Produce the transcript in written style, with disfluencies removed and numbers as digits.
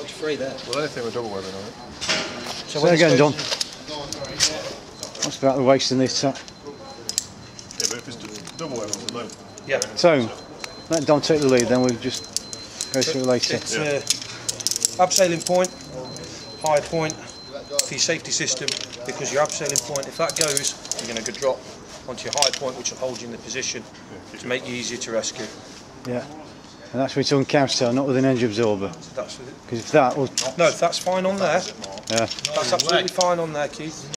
much free there. Well, anything with double webbing on it. So again, Don, what's about the wasting this? Yeah, but if it's double webbing, it's low. Yeah. So, let Don take the lead, then we'll just go through later. It's abseiling point, high point for your safety system, because your abseiling point, if that goes, you're going to drop onto your high point, which will hold you in the position to make you easier to rescue. Yeah, and that's with its own couch tail, not with an edge absorber. That's Because if that will... No, that's fine on there. Yeah. That's absolutely fine on there, Keith.